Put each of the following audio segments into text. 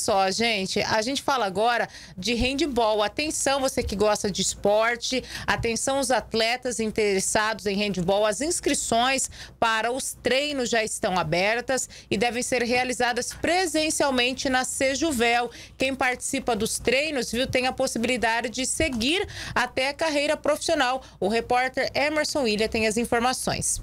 só, gente, a gente fala agora de handebol. Atenção, você que gosta de esporte, atenção os atletas interessados em handebol. As inscrições para os treinos já estão abertas e devem ser realizadas presencialmente na Sejuvel. Quem participa dos treinos, viu, tem a possibilidade de seguir até a carreira profissional. O repórter Emerson William tem as informações.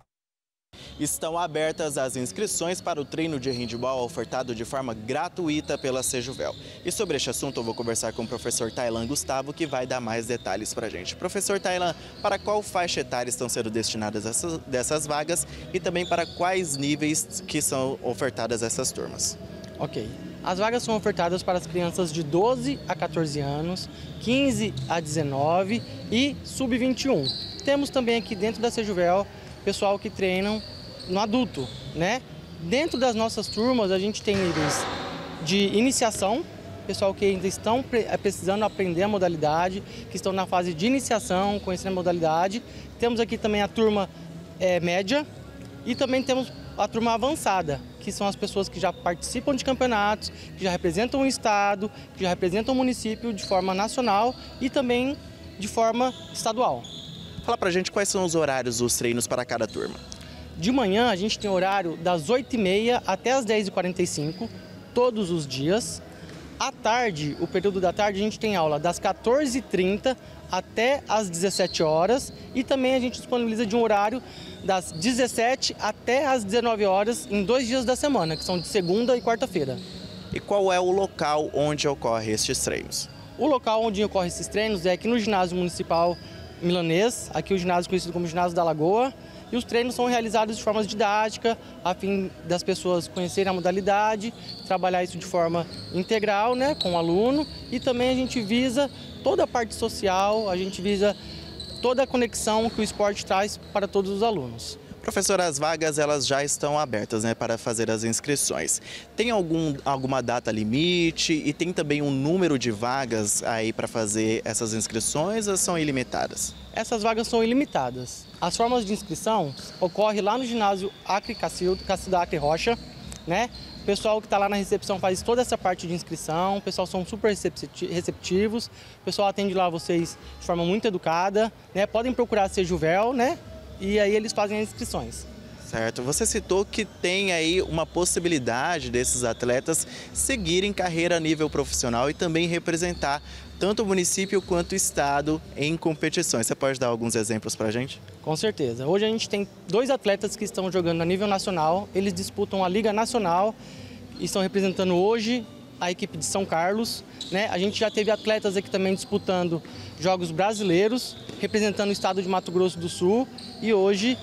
Estão abertas as inscrições para o treino de handebol ofertado de forma gratuita pela Sejuvel. E sobre este assunto eu vou conversar com o professor Tailan Gustavo, que vai dar mais detalhes para a gente. Professor Tailan, para qual faixa etária estão sendo destinadas dessas vagas e também para quais níveis que são ofertadas essas turmas? Ok. As vagas são ofertadas para as crianças de 12 a 14 anos, 15 a 19 e sub-21. Temos também aqui dentro da Sejuvel pessoal que treinam no adulto, né? Dentro das nossas turmas a gente tem níveis de iniciação, pessoal que ainda estão precisando aprender a modalidade, que estão na fase de iniciação, conhecendo a modalidade. Temos aqui também a turma média e também temos a turma avançada, que são as pessoas que já participam de campeonatos, que já representam o estado, que já representam o município de forma nacional e também de forma estadual. Fala pra gente quais são os horários dos treinos para cada turma. De manhã a gente tem horário das 8h30 até as 10h45, todos os dias. À tarde, o período da tarde, a gente tem aula das 14h30 até as 17 horas e também a gente disponibiliza de um horário das 17 até as 19 horas em 2 dias da semana, que são de segunda e quarta-feira. E qual é o local onde ocorrem estes treinos? O local onde ocorrem esses treinos é aqui no Ginásio Municipal Milanês, aqui o ginásio conhecido como Ginásio da Lagoa, e os treinos são realizados de forma didática, a fim das pessoas conhecerem a modalidade, trabalhar isso de forma integral, né, com o aluno, e também a gente visa toda a parte social, a gente visa toda a conexão que o esporte traz para todos os alunos. Professor, as vagas elas já estão abertas, né, para fazer as inscrições. Tem alguma data limite e tem também um número de vagas aí para fazer essas inscrições ou são ilimitadas? Essas vagas são ilimitadas. As formas de inscrição ocorrem lá no ginásio Acre Cacildo Acre Rocha, né? O pessoal que está lá na recepção faz toda essa parte de inscrição, o pessoal são super receptivos, o pessoal atende lá vocês de forma muito educada, né? Podem procurar a Sejuvel, né? E aí eles fazem as inscrições. Certo. Você citou que tem aí uma possibilidade desses atletas seguirem carreira a nível profissional e também representar tanto o município quanto o estado em competições. Você pode dar alguns exemplos para a gente? Com certeza. Hoje a gente tem 2 atletas que estão jogando a nível nacional. Eles disputam a Liga Nacional e estão representando hoje a equipe de São Carlos, né? A gente já teve atletas aqui também disputando jogos brasileiros, representando o estado de Mato Grosso do Sul e hoje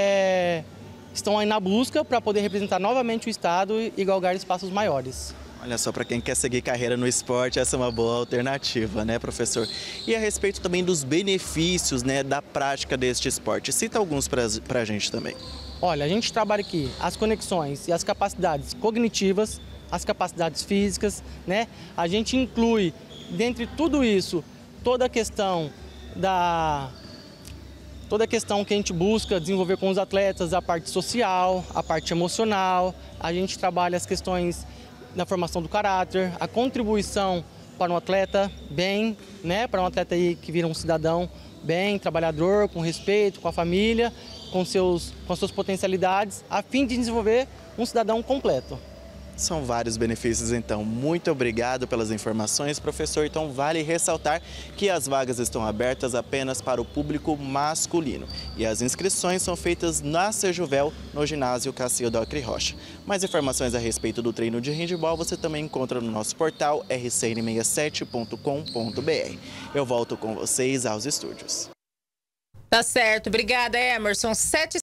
estão aí na busca para poder representar novamente o estado e galgar espaços maiores. Olha só, para quem quer seguir carreira no esporte, essa é uma boa alternativa, né, professor? E a respeito também dos benefícios, né, da prática deste esporte, cita alguns para a gente também. Olha, a gente trabalha aqui as conexões e as capacidades cognitivas, as capacidades físicas, né? A gente inclui, dentre tudo isso, toda a questão que a gente busca desenvolver com os atletas, a parte social, a parte emocional. A gente trabalha as questões da formação do caráter, a contribuição para um atleta bem, né? Para um atleta aí que vira um cidadão bem, trabalhador, com respeito, com a família, com suas potencialidades, a fim de desenvolver um cidadão completo. São vários benefícios, então. Muito obrigado pelas informações, professor. Então, vale ressaltar que as vagas estão abertas apenas para o público masculino. E as inscrições são feitas na Sejuvel, no ginásio Cacildo Acre Rocha. Mais informações a respeito do treino de handebol você também encontra no nosso portal rcn67.com.br. Eu volto com vocês aos estúdios. Tá certo. Obrigada, Emerson. 7